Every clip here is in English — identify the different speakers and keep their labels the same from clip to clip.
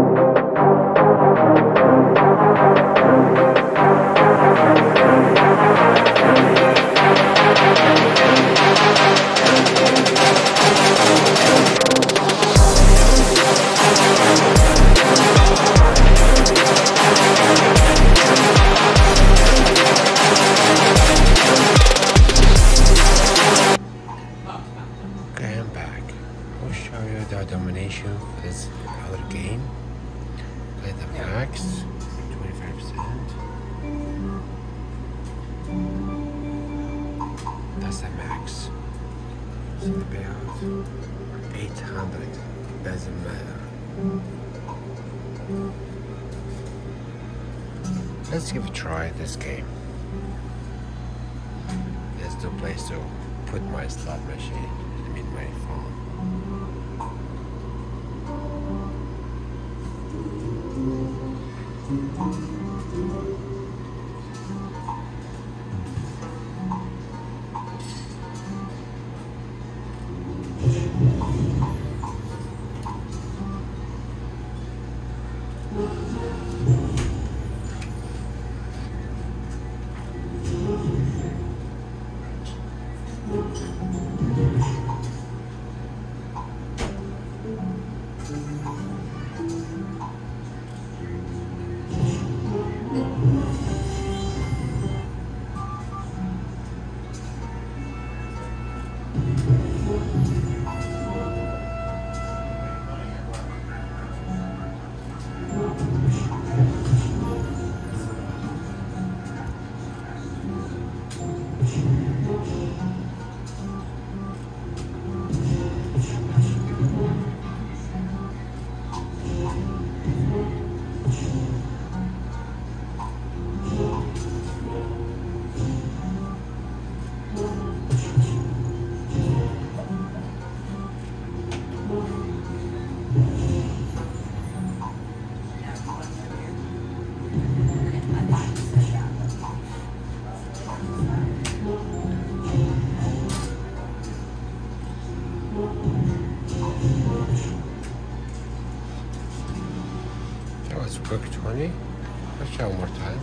Speaker 1: Domination for this other game. Play the max 25%. That's the max. So the payout 800. Doesn't matter. Let's give a try at this game. There's no place to put my slot machine. I mean my phone. That was quick 20. Let's try one more time.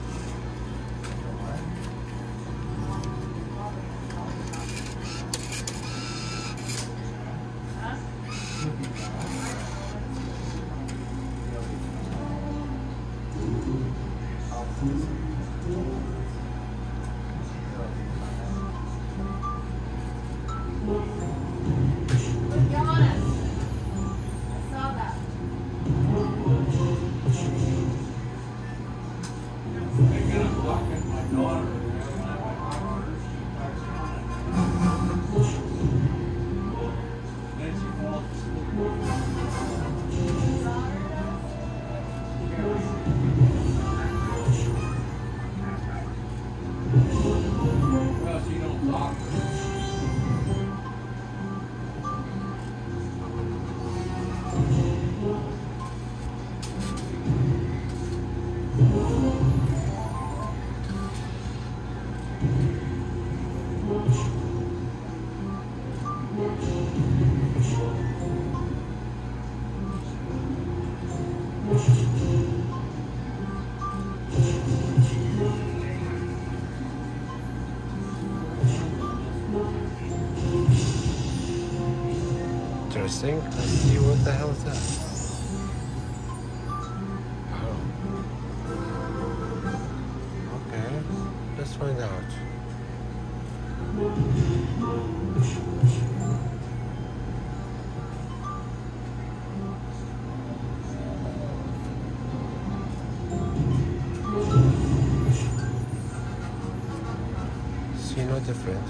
Speaker 1: Interesting. Let's see what the hell is that. Oh. Okay. Let's find out. See, no different.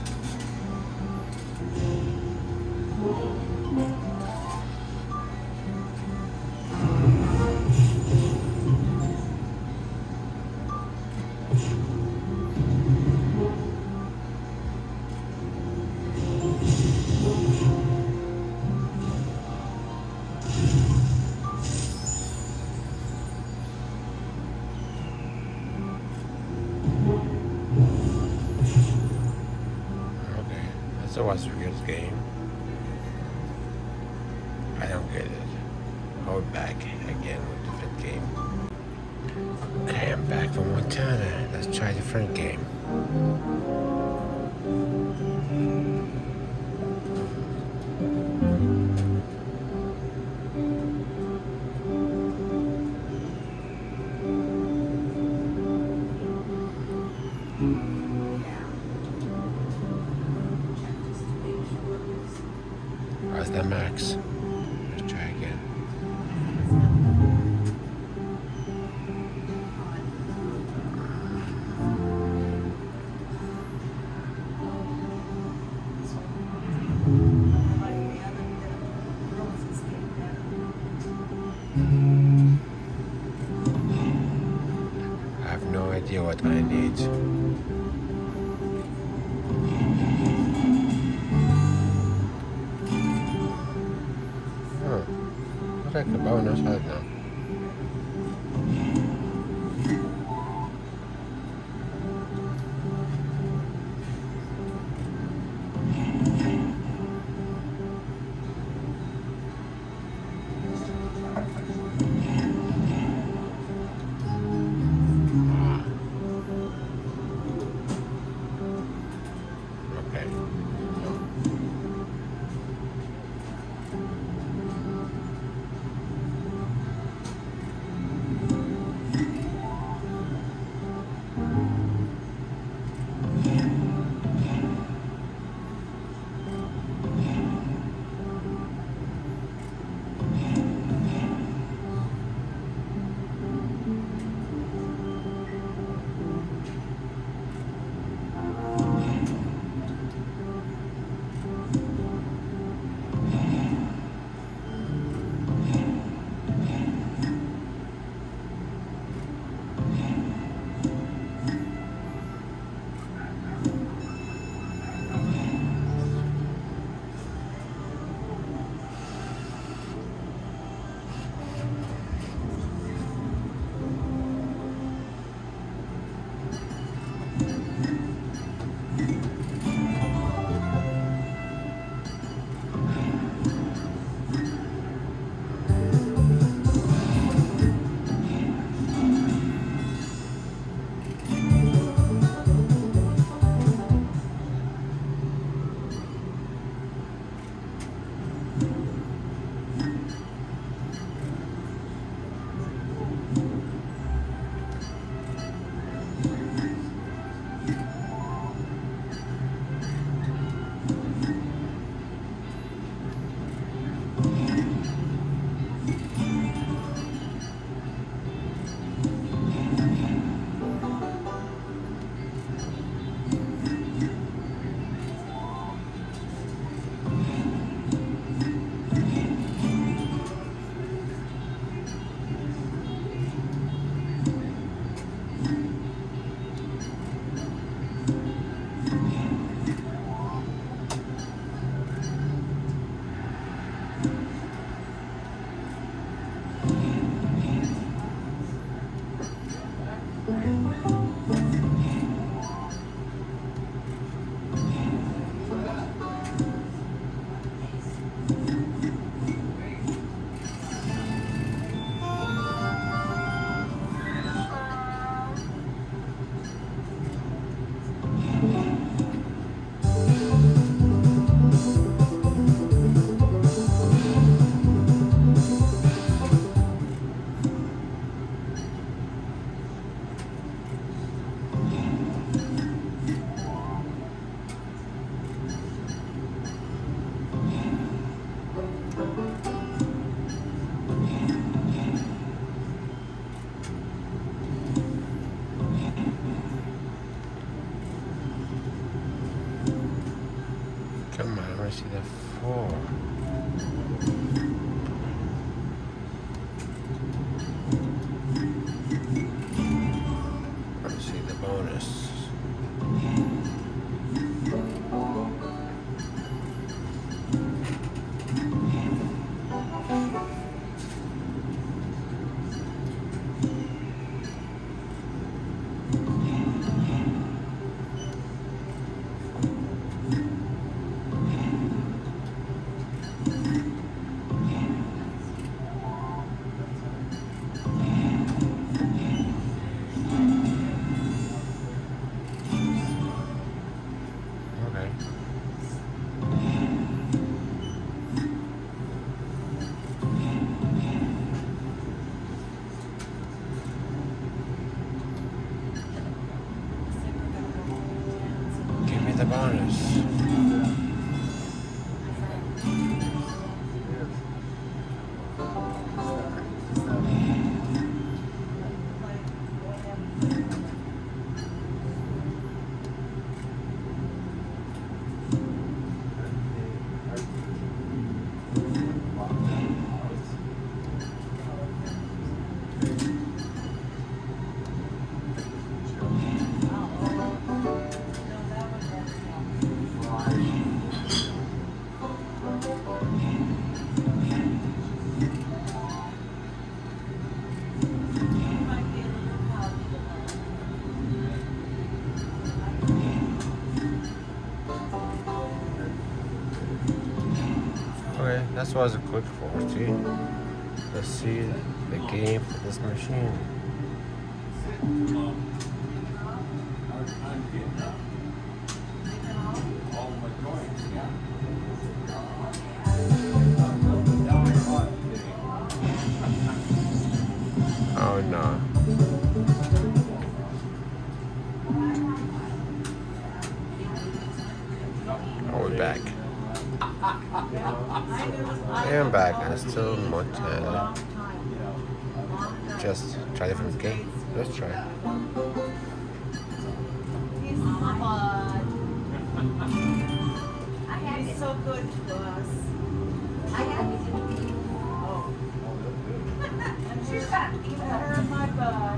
Speaker 1: So what's the real game? I don't get it. I'll be back again with different Back from Montana. Let's try a different game. How's that max? Let's try again. I have no idea what I need. Like the bonus, I don't know. harness. Okay, that's what I was quick for. See, let's see the game for this machine. Oh no. Oh, we're back. I am back. I'm still in Montana. Just try different game. Let's try.
Speaker 2: He's so good to us. I had to be. Oh. And she's got her in my bud.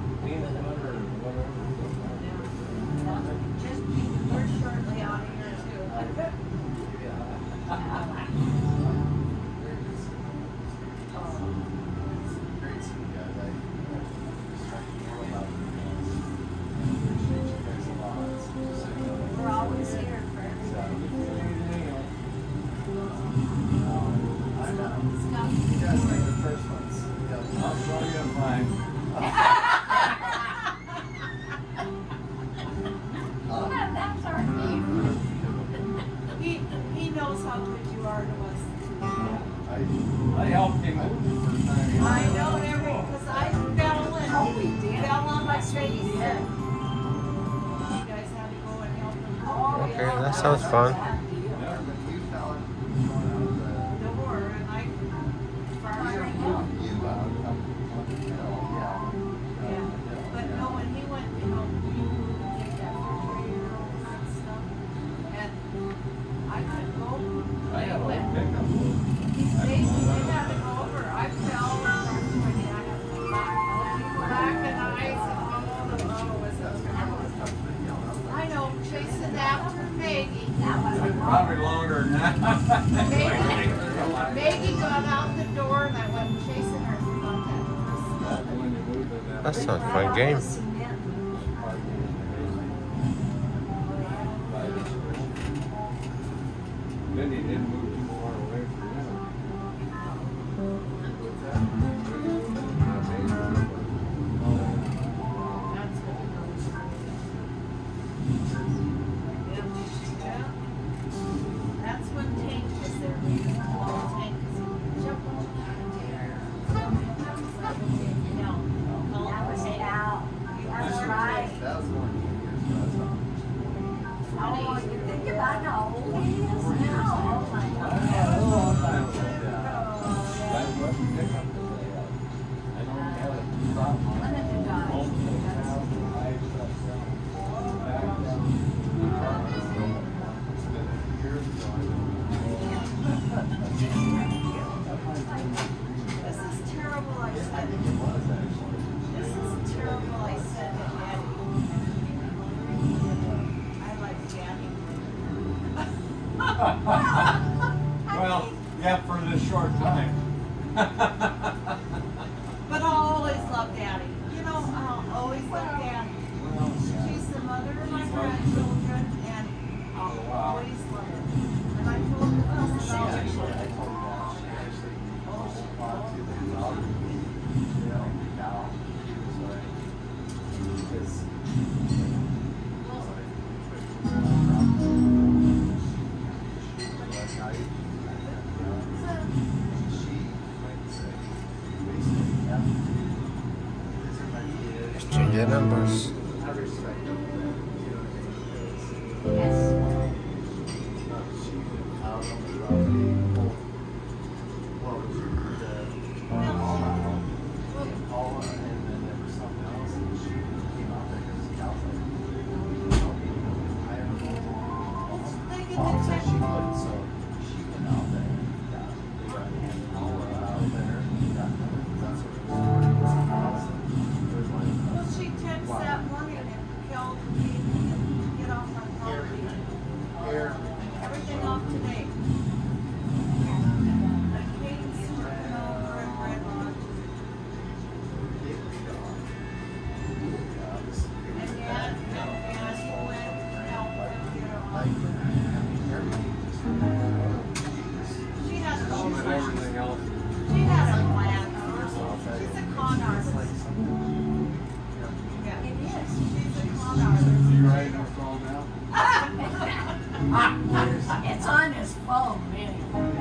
Speaker 2: Just we're shortly out of here too. We're always here, friends.
Speaker 3: You guys like the first ones. I'll show you mine.
Speaker 2: That's our name. He knows how good you are to us.
Speaker 3: I helped him out the first time.
Speaker 2: I know because I fell and fell on my face. You guys had to go and help him.
Speaker 1: Okay, that sounds fun.
Speaker 3: Probably longer than that.
Speaker 2: Maggie got out the door and I went chasing her about that.
Speaker 1: That's not a fun game.
Speaker 3: Then he didn't move too far away from him.
Speaker 2: That's when Tank was there. Tank was jumping. That was Al. You are right.
Speaker 3: That was 1 year.
Speaker 2: Oh, you think about how old he is now? Oh my God. When did you die? This is terrible, I said. This is terrible, I said to Daddy. I like Daddy.
Speaker 3: Well, yeah, for this short time.
Speaker 2: But I'll always love Daddy. You know, I'll always love Daddy. She's the mother of my grandchildren, and I'll always love her. And I told her,
Speaker 1: Exchange the numbers.
Speaker 2: yes. con artist.
Speaker 3: Like something.
Speaker 2: Yeah.
Speaker 4: It is.
Speaker 2: She's a con artist.
Speaker 3: You writing our song now?
Speaker 4: It's on his phone, anyway.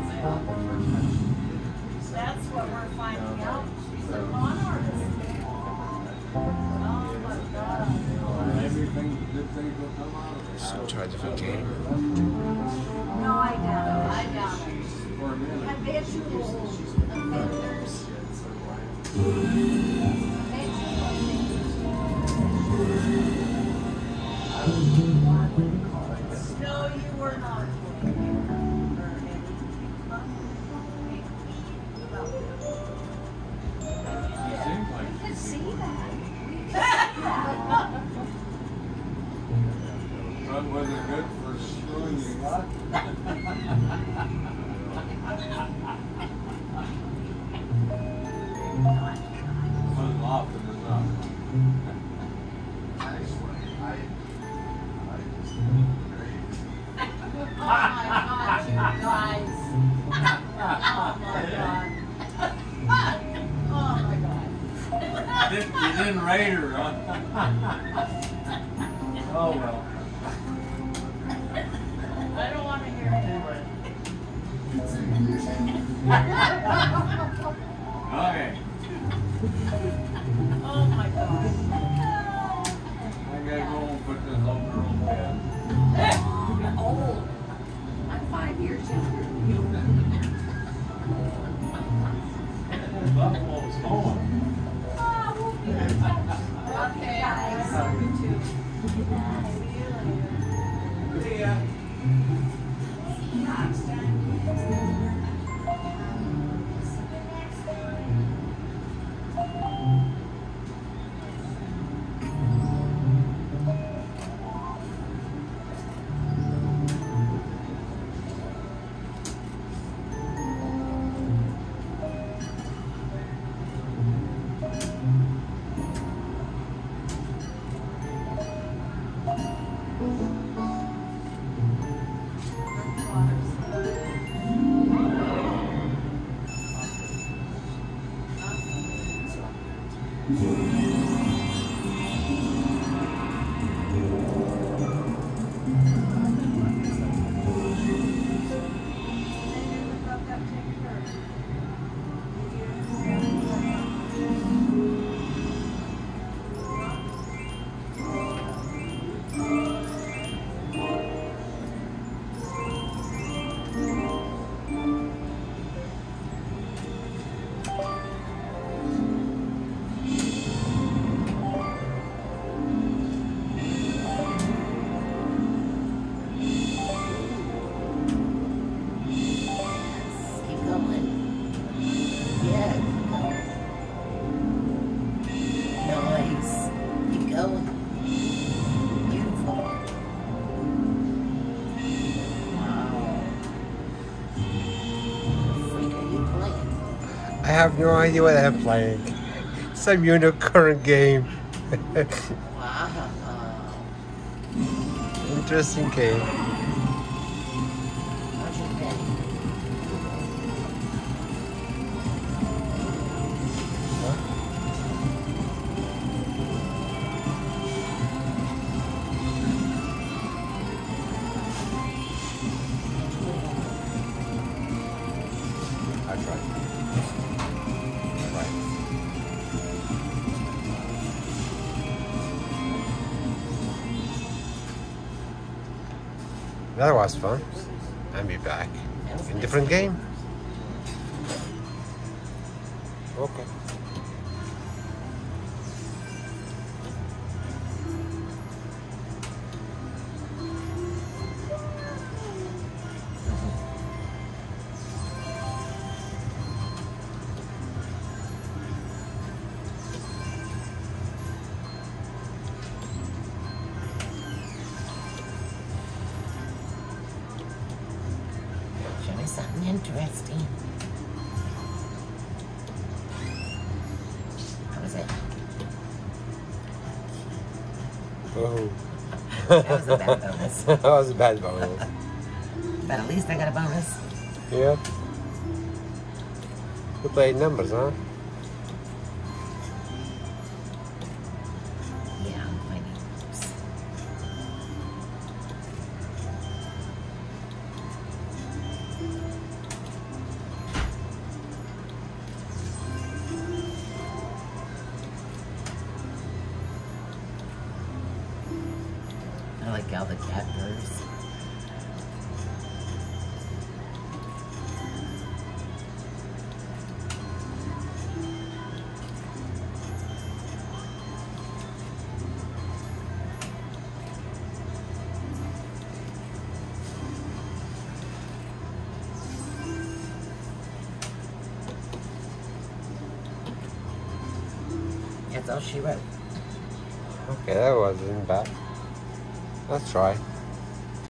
Speaker 2: That's what we're finding out. She's a con artist. Oh my God.
Speaker 3: Everything, good things will come out of it.
Speaker 1: So try a different game.
Speaker 4: No, I doubt it.
Speaker 2: I doubt it.
Speaker 3: For a minute.
Speaker 4: Habitual offenders.
Speaker 2: No, you were not.
Speaker 3: You seem like
Speaker 4: I see that.
Speaker 3: That wasn't good for screwing you, what? Wasn't often enough.
Speaker 2: Oh my God, you guys. Oh my God. Oh my God.
Speaker 3: You didn't rate her, huh? Oh well.
Speaker 2: I don't want to hear that.
Speaker 3: Okay.
Speaker 2: Oh my God.
Speaker 3: I gotta go and put this old girl to bed.
Speaker 4: Old. I'm 5 years younger than you.
Speaker 3: Buffalo's going.
Speaker 2: Okay,
Speaker 4: guys.
Speaker 2: I love you too.
Speaker 3: See ya.
Speaker 4: Keep going. Yeah, keep going. Nice. Keep going. Beautiful. Wow. What the freak are you playing?
Speaker 1: I have no idea what I'm playing. Some unicorn game.
Speaker 4: Wow.
Speaker 1: Interesting game.
Speaker 4: How's your bed?
Speaker 1: I tried. Right. That was fun. I'll be back. In different game? Okay.
Speaker 4: Show me something interesting. How was it?
Speaker 1: Oh.
Speaker 4: That was a bad bonus.
Speaker 1: That was a bad bonus.
Speaker 4: But at least I got a bonus.
Speaker 1: Yeah. We played numbers, huh?
Speaker 5: Look how the cat purrs. That's all she wrote.
Speaker 1: Okay, that wasn't bad. Let's try.